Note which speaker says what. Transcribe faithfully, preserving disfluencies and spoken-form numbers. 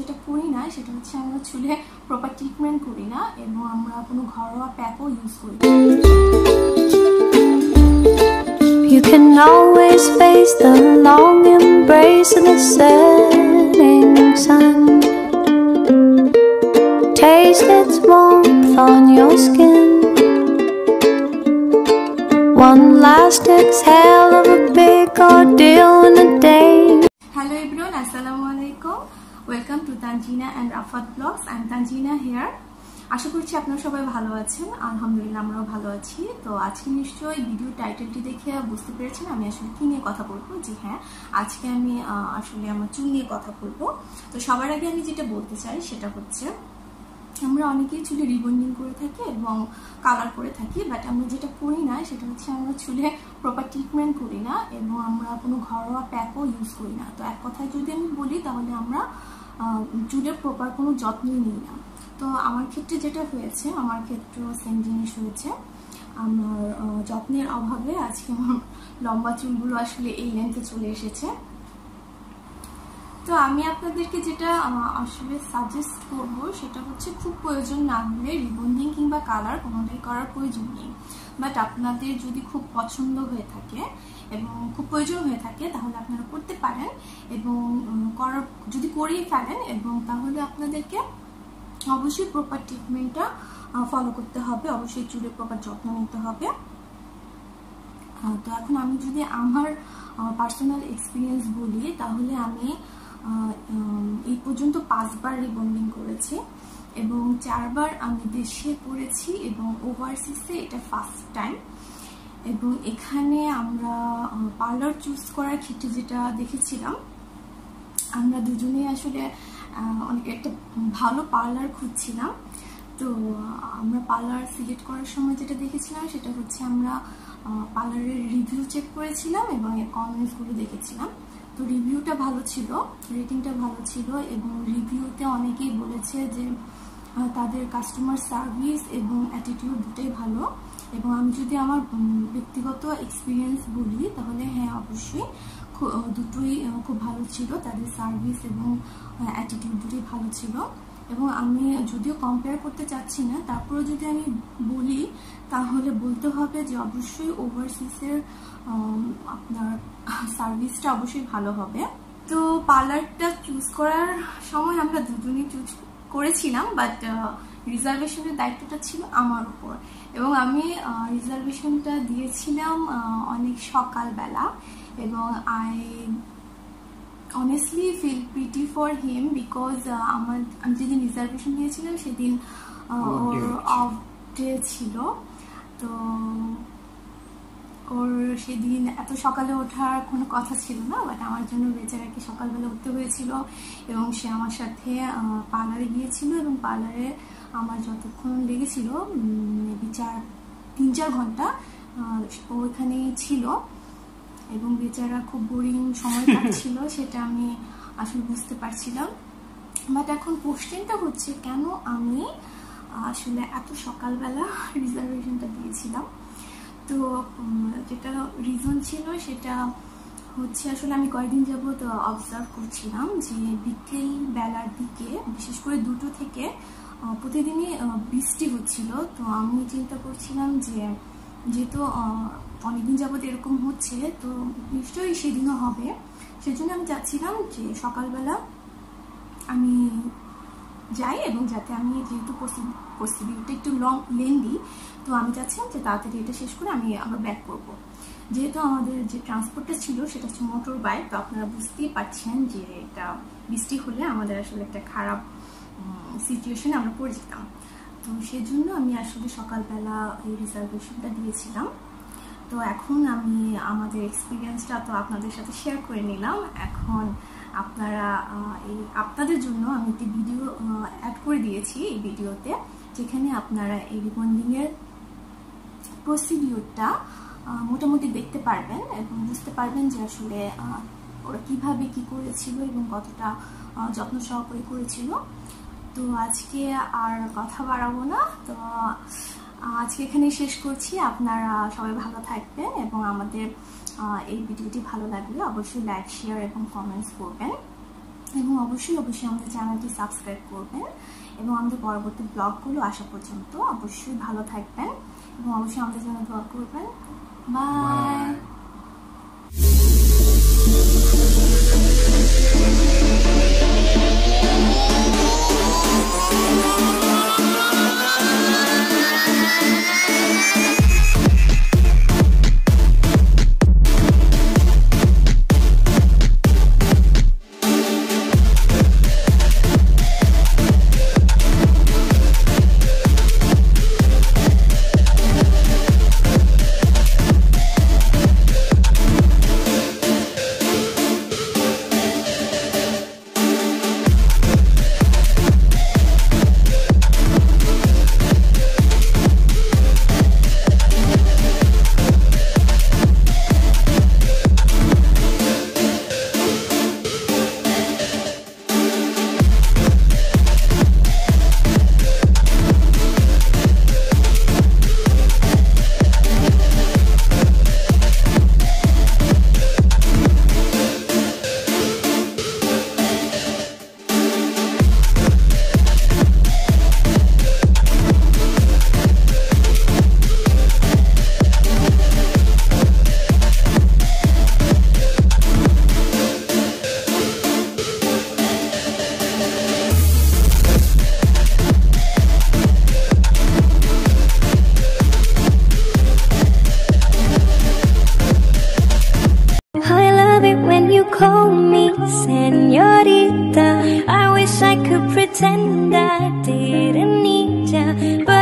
Speaker 1: যেটা করি না সেটা হচ্ছে আমরা চুলে প্রপার ট্রিটমেন্ট করি না এবং আমরা কোনো ঘরোয়া প্যাকও ইউজ করি না।
Speaker 2: You can always face the long embrace of the setting sun. Taste its warmth on your skin. One last exhale of a big ordeal in a day.
Speaker 1: Hello everyone, assalamu alaikum. Welcome to Tanjina and Rafat Vlogs. I'm Tanjina here. আশা করছি আপনারা সবাই ভালো আছেন। আলহামদুলিল্লাহ আমরাও ভালো আছি। তো আজকে নিশ্চয়ই ভিডিও টাইটেলটি দেখে বুঝতে পেরেছেন আমি আসলে কি নিয়ে কথা বলবো। জি হ্যাঁ, আজকে আমি আসলে আমার চুল নিয়ে কথা বলবো। তো সবার আগে আমি যেটা বলতে চাই সেটা হচ্ছে আমরা অনেকেই চুলে রিবন্ডিং করে থাকি এবং কালার করে থাকি, বাট আমরা যেটা করি না সেটা হচ্ছে আমরা চুলে প্রপার ট্রিটমেন্ট করি না এবং আমরা কোনো ঘরোয়া প্যাকও ইউজ করি না। তো এক কথায় যদি আমি বলি তাহলে আমরা চুলের প্রপার কোনো যত্নই নিই না। তো আমার ক্ষেত্রে যেটা হয়েছে, আমার ক্ষেত্রেও সেম জিনিস হয়েছে। আমার যত্নের অভাবে আজকে আমার লম্বা চুলগুলো আসলে এই লেন্থে চলে এসেছে। তো আমি আপনাদেরকে যেটা আসলে সাজেস্ট করব সেটা হচ্ছে খুব প্রয়োজন না হলে রিবন্ডিং কিংবা কালার কোনোটাই করার প্রয়োজন নেই, বাট আপনাদের যদি খুব পছন্দ হয়ে থাকে এবং খুব প্রয়োজন হয়ে থাকে তাহলে আপনারা করতে পারেন এবং করার যদি করিয়ে ফেলেন এবং তাহলে আপনাদেরকে অবশ্যই প্রপার ট্রিটমেন্টটা ফলো করতে হবে, অবশ্যই চুলের প্রপার যত্ন নিতে হবে। তো এখন আমি যদি আমার পার্সোনাল এক্সপিরিয়েন্স বলি তাহলে আমি এই পর্যন্ত পাঁচবার রিবন্ডিং করেছি এবং চারবার আমি দেশে করেছি এবং ওভারসিসে এটা ফার্স্ট টাইম। এবং এখানে আমরা পার্লার চুজ করার ক্ষেত্রে যেটা দেখেছিলাম, আমরা দুজনেই আসলে অনেক একটা ভালো পার্লার খুঁজছিলাম। তো আমরা পার্লার সিলেক্ট করার সময় যেটা দেখেছিলাম সেটা হচ্ছে আমরা পার্লারের রিভিউ চেক করেছিলাম এবং এর কমেন্টসগুলো দেখেছিলাম। তো রিভিউটা ভালো ছিল, রেটিংটা ভালো ছিল এবং রিভিউতে অনেকেই বলেছে যে তাদের কাস্টমার সার্ভিস এবং অ্যাটিটিউড দুটোই ভালো। এবং আমি যদি আমার ব্যক্তিগত এক্সপিরিয়েন্স বলি তাহলে হ্যাঁ অবশ্যই দুটোই খুব ভালো ছিল, তাদের সার্ভিস এবং অ্যাটিটিউড দুটোই ভালো ছিল। এবং আমি যদিও কম্পেয়ার করতে চাচ্ছি না, তারপরে যদি আমি বলি তাহলে বলতে হবে যে অবশ্যই ওভারসিসের আপনার সার্ভিসটা অবশ্যই ভালো হবে। তো পার্লারটা চুজ করার সময় আমরা দুজনেই চুজ করেছিলাম, বাট রিজার্ভেশনের দায়িত্বটা ছিল আমার উপর এবং আমি রিজার্ভেশনটা দিয়েছিলাম অনেক সকালবেলা এবং I honestly feel pity for him because আমার আমি যেদিন রিজার্ভেশন দিয়েছিলাম সেদিন ওর অফ ডে ছিল। তো ওর সেদিন এত সকালে ওঠার কোনো কথা ছিল না, বাট আমার জন্য বেচারাকে সকালবেলা উঠতে হয়েছিল এবং সে আমার সাথে পার্লারে গিয়েছিল এবং পার্লারে আমার যতক্ষণ লেগেছিল মেবি চার তিন চার ঘন্টা ও ওইখানেই ছিল এবং বেচারা খুব বোরিং সময় কাটছিল সেটা আমি আসলে বুঝতে পারছিলাম। বাট এখন কোশ্চেনটা হচ্ছে কেন আমি আসলে এত সকালবেলা রিজার্ভেশনটা দিয়েছিলাম। তো যেটা রিজন ছিল সেটা হচ্ছে আসলে আমি কয়েকদিন যাবত অবজার্ভ করছিলাম যে বিকেল বেলার দিকে বিশেষ করে দুটো থেকে প্রতিদিনই বৃষ্টি হচ্ছিল। তো আমি চিন্তা করছিলাম যে যেহেতু অনেকদিন যাবত এরকম হচ্ছে তো নিশ্চয়ই সেদিনও হবে, সেজন্য আমি চাচ্ছিলাম যে সকালবেলা আমি যাই এবং যাতে আমি যেহেতু প্রসিডিউরটা একটু লং লেন্দি তো আমি চাচ্ছিলাম যে তাড়াতাড়ি এটা শেষ করে আমি আবার ব্যাক করব। যেহেতু আমাদের যে ট্রান্সপোর্টটা ছিল সেটা হচ্ছে মোটর বাইক, তো আপনারা বুঝতেই পারছেন যে এটা বৃষ্টি হলে আমাদের আসলে একটা খারাপ সিচুয়েশনে আমরা পড়ে যেতাম। তো সেজন্য আমি আসলে সকালবেলা এই রিজার্ভেশনটা দিয়েছিলাম। তো এখন আমি আমাদের এক্সপিরিয়েন্সটা তো আপনাদের সাথে শেয়ার করে নিলাম। এখন আপনারা এই আপনাদের জন্য আমি একটি ভিডিও অ্যাড করে দিয়েছি এই ভিডিওতে, যেখানে আপনারা এই রিবন্ডিংয়ের প্রসিডিউরটা মোটামুটি দেখতে পারবেন এবং বুঝতে পারবেন যে আসলে ওরা কীভাবে কী করেছিল এবং কতটা যত্ন সহকারে করেছিল। তো আজকে আর কথা বাড়াবো না, তো আজকে এখানেই শেষ করছি। আপনারা সবাই ভালো থাকবেন এবং আমাদের এই ভিডিওটি ভালো লাগলে অবশ্যই লাইক শেয়ার এবং কমেন্টস করবেন। এবং অবশ্যই অবশ্যই আমাদের চ্যানেলটি সাবস্ক্রাইব করবেন এবং আমাদের পরবর্তী ব্লগগুলো আসা পর্যন্ত অবশ্যই ভালো থাকবেন এবং অবশ্যই আমাদের জন্য দোয়া করবেন। Bye.
Speaker 2: Call me señorita. I wish I could pretend I didn't need ya, but